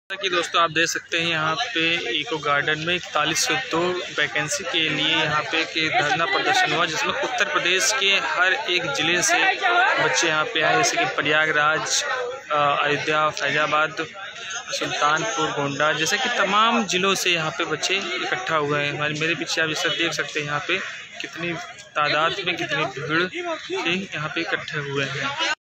जैसा कि दोस्तों आप देख सकते हैं यहाँ पे इको गार्डन में 4102 वैकेंसी के लिए यहाँ पे के धरना प्रदर्शन हुआ, जिसमें उत्तर प्रदेश के हर एक ज़िले से बच्चे यहाँ पे आए, जैसे कि प्रयागराज, अयोध्या, फैजाबाद, सुल्तानपुर, गोंडा, जैसे कि तमाम ज़िलों से यहाँ पे बच्चे इकट्ठा हुए हैं। मेरे पीछे आप जैसा देख सकते हैं यहाँ पे कितनी तादाद में कितनी भीड़ से यहाँ पे इकट्ठे हुए हैं।